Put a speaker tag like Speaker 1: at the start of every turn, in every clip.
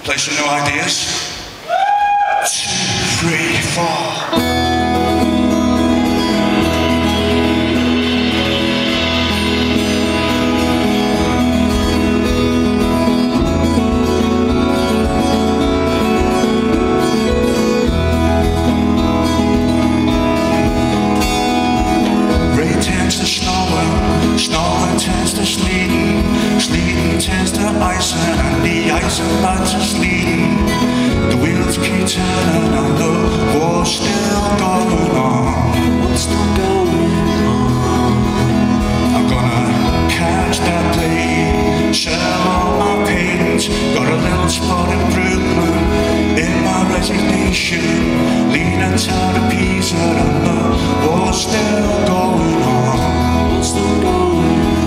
Speaker 1: Play some new ideas. 2, 3, 4. Snowing turns to sleeting, sleeting turns to icing, and the icing back to sleeting. The wheels keep turning and the war's still going on. What's still going on? I'm gonna catch that plane, sell all my paintings. Got a little spot in Brooklyn in my resignation, leaning to the Pisa, and the war's still going on. What's still going on?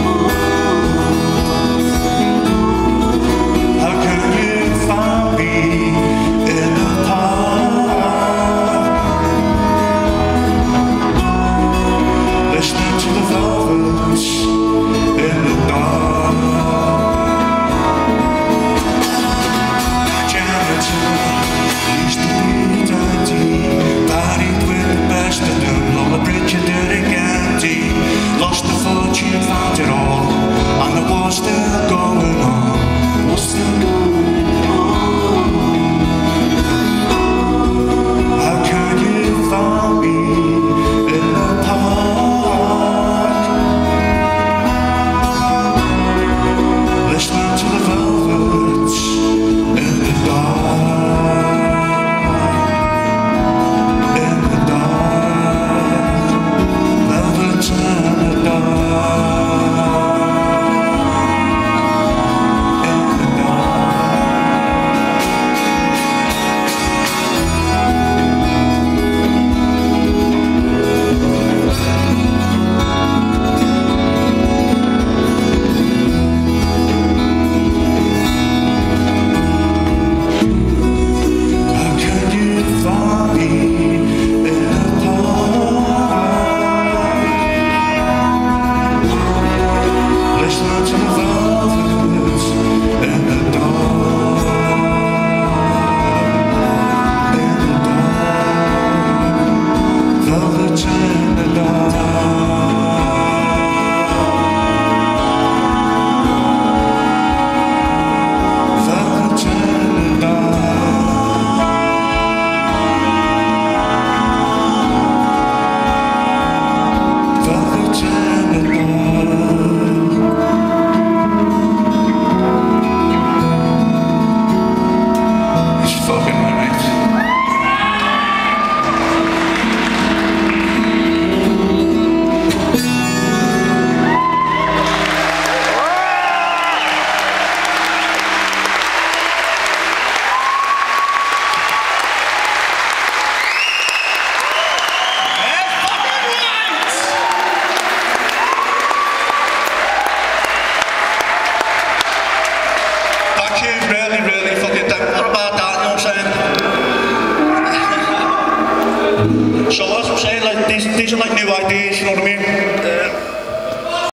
Speaker 1: Really fucking don't worry about that, you know what I'm saying? So as I'm saying, like these are like new ideas, you know what I mean?